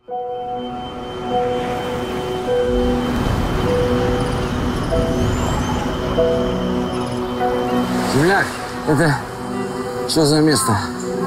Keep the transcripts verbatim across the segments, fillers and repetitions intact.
Земляк, это что за место?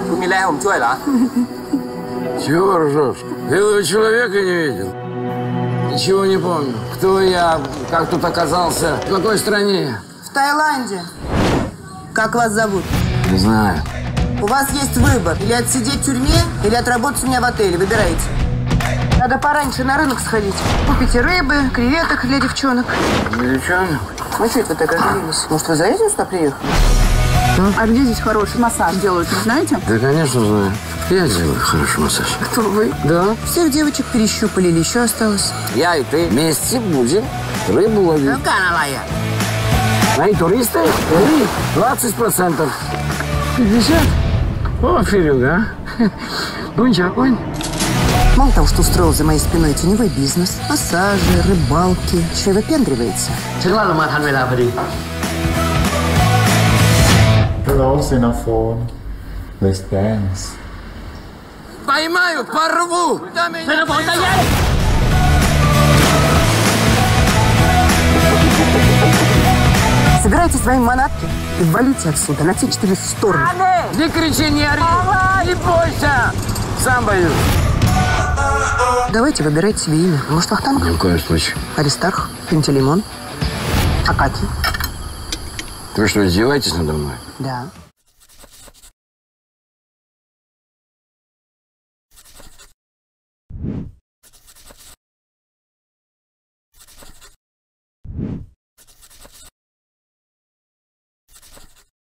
Чего ржешь? Белого человека не видел? Ничего не помню. Кто я, как тут оказался, в какой стране? В Таиланде. Как вас зовут? Не знаю. У вас есть выбор. Или отсидеть в тюрьме, или отработать у меня в отеле. Выбирайте. Надо пораньше на рынок сходить. Купите рыбы, креветок для девчонок. Для девчонок? Ну что это вы так оживились? Может, вы за этим сюда приехали? А где здесь хороший массаж делают, не знаете? Да, конечно, знаю. Я делаю хороший массаж. Кто вы? Да. Всех девочек перещупали, или еще осталось? Я и ты вместе будем рыбу ловить. Мои туристы, лови двадцать процентов. пятьдесят? О, Фирюга, а? Будь огонь. Мало того, что устроил за моей спиной теневой бизнес, массажи, рыбалки, еще и выпендривается. Hello, Xenophone. Let's dance. Поймаю, порву! Собирайте свои манатки и валите отсюда на те четыре стороны. Не кричи, не ори! Не бойся! Сам боюсь. Давайте выбирайте себе имя. Может, Вахтанг? Ни в коем случае. Аристарх? Пантелеймон? Акакий? Вы что, издеваетесь надо мной? Да.